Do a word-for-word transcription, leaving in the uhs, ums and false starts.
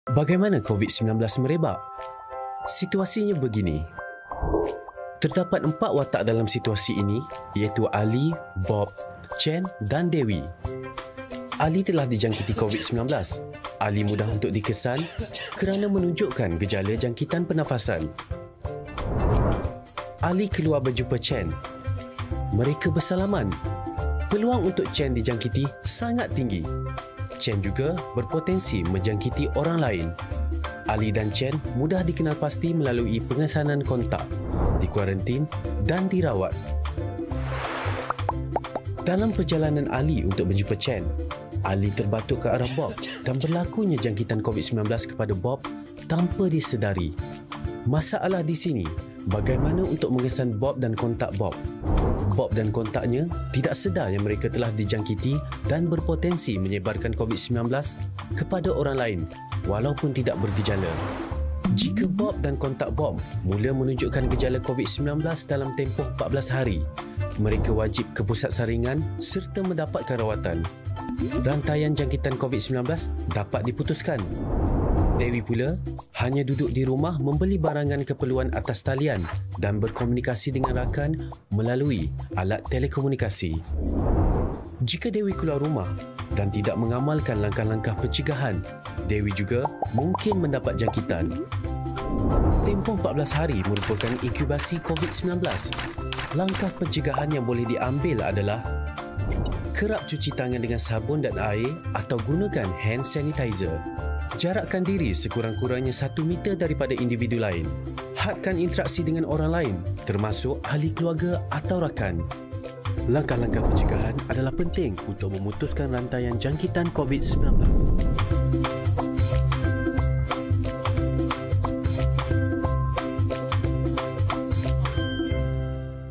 Bagaimana COVID sembilan belas merebak? Situasinya begini. Terdapat empat watak dalam situasi ini, iaitu Ali, Bob, Chen dan Dewi. Ali telah dijangkiti COVID sembilan belas. Ali mudah untuk dikesan kerana menunjukkan gejala jangkitan pernafasan. Ali keluar berjumpa Chen. Mereka bersalaman. Peluang untuk Chen dijangkiti sangat tinggi. Chen juga berpotensi menjangkiti orang lain. Ali dan Chen mudah dikenal pasti melalui pengesanan kontak, dikuarantin dan dirawat. Dalam perjalanan Ali untuk berjumpa Chen, Ali terbatuk ke arah Bob dan berlakunya jangkitan COVID sembilan belas kepada Bob tanpa disedari. Masalah di sini, bagaimana untuk mengesan Bob dan kontak Bob? Bob dan kontaknya tidak sedar yang mereka telah dijangkiti dan berpotensi menyebarkan COVID sembilan belas kepada orang lain walaupun tidak bergejala. Jika Bob dan kontak Bob mula menunjukkan gejala COVID sembilan belas dalam tempoh empat belas hari, mereka wajib ke pusat saringan serta mendapatkan rawatan. Rantaian jangkitan COVID sembilan belas dapat diputuskan. Dewi pula hanya duduk di rumah membeli barangan keperluan atas talian dan berkomunikasi dengan rakan melalui alat telekomunikasi. Jika Dewi keluar rumah dan tidak mengamalkan langkah-langkah pencegahan, Dewi juga mungkin mendapat jangkitan. Tempoh empat belas hari merupakan inkubasi COVID sembilan belas. Langkah pencegahan yang boleh diambil adalah kerap cuci tangan dengan sabun dan air atau gunakan hand sanitizer. Jarakkan diri sekurang-kurangnya satu meter daripada individu lain. Hadkan interaksi dengan orang lain, termasuk ahli keluarga atau rakan. Langkah-langkah pencegahan adalah penting untuk memutuskan rantaian jangkitan COVID sembilan belas.